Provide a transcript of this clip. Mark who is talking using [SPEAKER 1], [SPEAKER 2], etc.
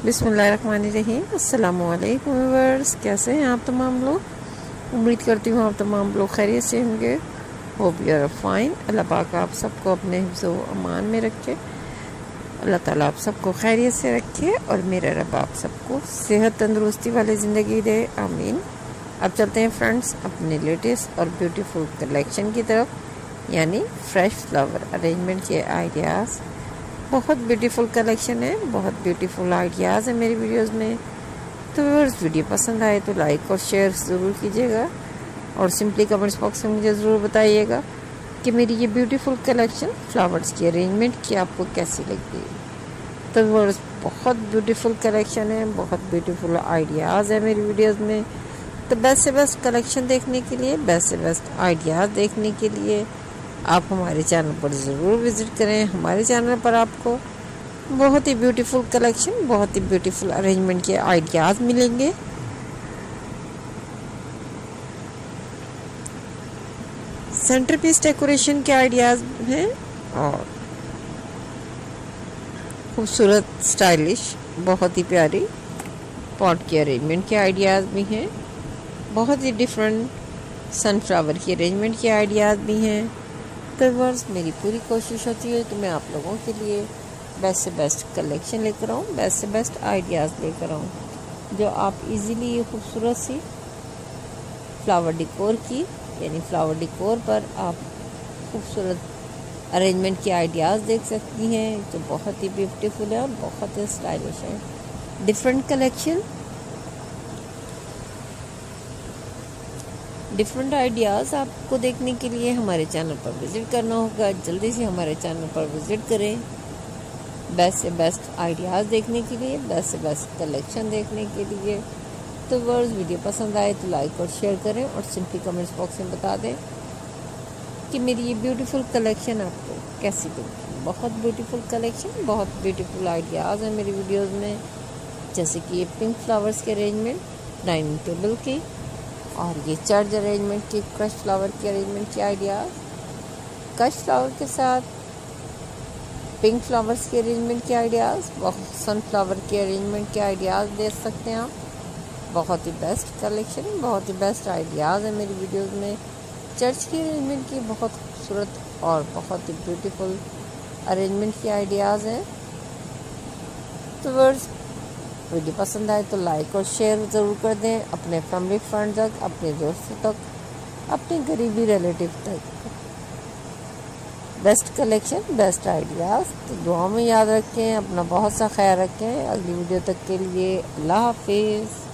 [SPEAKER 1] बिस्मिल्लाहिर्रहमानिर्रहीम। अस्सलामु अलैकुम व्यूअर्स, कैसे हैं आप तमाम लोग। उम्मीद करती हूँ आप तमाम लोग खैरियत से होंगे। Hope you are fine. Allah पाक आप सबको अपने हिफ्ज़ो अमान में रखे। अल्लाह ताला आप सबको खैरियत से रखे और मेरा रब आप सबको सेहत तंदुरुस्ती वाली ज़िंदगी दे, आमीन। अब चलते हैं फ्रेंड्स अपने लेटेस्ट और ब्यूटीफुल कलेक्शन की तरफ, यानी फ्रेश फ्लावर अरेंजमेंट के आइडियाज़। बहुत ब्यूटीफुल कलेक्शन है, बहुत ब्यूटीफुल आइडियाज़ है मेरी वीडियोस में। तो व्यूअर्स, वीडियो पसंद आए तो लाइक और शेयर ज़रूर कीजिएगा और सिंपली कमेंट्स बॉक्स में मुझे ज़रूर बताइएगा कि मेरी ये ब्यूटीफुल कलेक्शन फ्लावर्स की अरेंजमेंट की आपको कैसी लगी। तो व्यूअर्स, बहुत ब्यूटीफुल कलेक्शन है, बहुत ब्यूटीफुल आइडियाज़ है मेरी वीडियोज़ में। तो बेस्ट से बेस्ट कलेक्शन देखने के लिए, बेस्ट से बेस्ट आइडियाज़ देखने के लिए आप हमारे चैनल पर ज़रूर विज़िट करें। हमारे चैनल पर आपको बहुत ही ब्यूटीफुल कलेक्शन, बहुत ही ब्यूटीफुल अरेंजमेंट के आइडियाज़ मिलेंगे। सेंटर पीस डेकोरेशन के आइडियाज़ हैं और खूबसूरत स्टाइलिश बहुत ही प्यारी पॉट की अरेंजमेंट के आइडियाज़ भी हैं। बहुत ही डिफरेंट सनफ्लावर की अरेंजमेंट के आइडियाज़ भी हैं। तो व्यूअर्स, मेरी पूरी कोशिश होती है कि मैं आप लोगों के लिए बेस्ट से बेस्ट कलेक्शन लेकर आऊँ, बेस्ट से बेस्ट आइडियाज़ लेकर आऊँ, जो आप इजीली ये खूबसूरत सी फ्लावर डिकोर की, यानी फ्लावर डिकोर पर आप खूबसूरत अरेंजमेंट के आइडियाज़ देख सकती हैं, जो बहुत ही ब्यूटीफुल है और बहुत ही स्टाइलिश है। डिफरेंट कलेक्शन, डिफरेंट आइडियाज़ आपको देखने के लिए हमारे चैनल पर विज़िट करना होगा। जल्दी से हमारे चैनल पर विज़िट करें बेस्ट से बेस्ट आइडियाज़ देखने के लिए, बेस्ट से बेस्ट कलेक्शन देखने के लिए। तो व्यूअर्स, वीडियो पसंद आए तो लाइक और शेयर करें और सिंपली कमेंट्स बॉक्स में बता दें कि मेरी ये ब्यूटीफुल कलेक्शन आपको कैसी लगी। बहुत ब्यूटीफुल कलेक्शन, बहुत ब्यूटीफुल आइडियाज़ हैं मेरी वीडियोज़ में, जैसे कि ये पिंक फ्लावर्स के अरेंजमेंट डाइनिंग टेबल की, और ये चर्च अरेंजमेंट की, क्रश फ्लावर की अरेंजमेंट के आइडियाज़, क्रश फ्लावर के साथ पिंक फ्लावर्स के अरेंजमेंट के आइडियाज़, सनफ्लावर के अरेंजमेंट के आइडियाज़ दे सकते हैं आप। बहुत ही बेस्ट कलेक्शन, बहुत ही बेस्ट आइडियाज़ है मेरी वीडियोज़ में। चर्च की अरेंजमेंट की बहुत खूबसूरत और बहुत ही ब्यूटीफुल अरेंजमेंट के आइडियाज़ हैं। तो वर्ड्स, वीडियो पसंद आए तो लाइक और शेयर ज़रूर कर दें अपने फैमिली फ्रेंड तक, अपने दोस्तों तक, अपने करीबी रिलेटिव तक। Best collection, best ideas. तो दुआ में याद रखें, अपना बहुत सा ख्याल रखें। अगली वीडियो तक के लिए अल्लाह हाफिज़।